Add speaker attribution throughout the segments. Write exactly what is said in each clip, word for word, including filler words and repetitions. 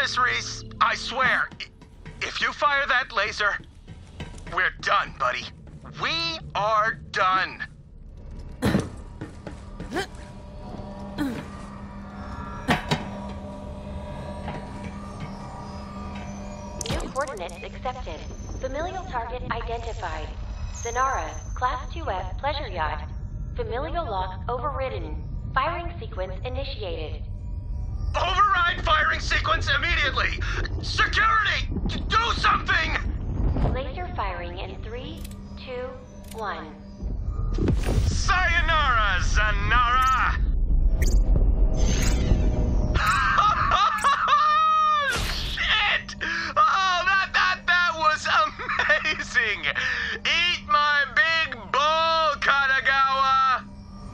Speaker 1: this, Reese. I swear, if you fire that laser, we're done, buddy. We are done.
Speaker 2: New coordinates accepted. Familial target identified. Zanara, Class two F pleasure yacht. Familial lock overridden. Firing sequence initiated.
Speaker 1: Override firing sequence immediately! Security! Do something!
Speaker 2: Laser firing in three, two, one.
Speaker 1: Sayonara, Zanara! Shit! Oh, that, that, that was amazing! Eat my big bull, Katagawa!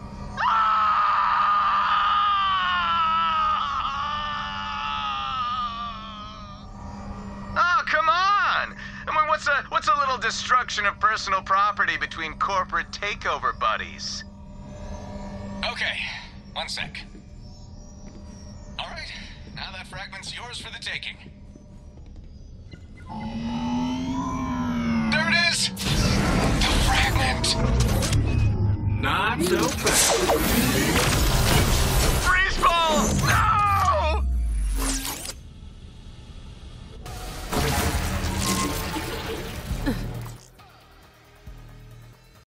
Speaker 1: Oh, come on! I mean, what's a, what's a little destruction of personal property between corporate takeover buddies?
Speaker 3: Okay, one sec. All right, now that fragment's yours for the taking. There it is! The fragment!
Speaker 4: Not so fast.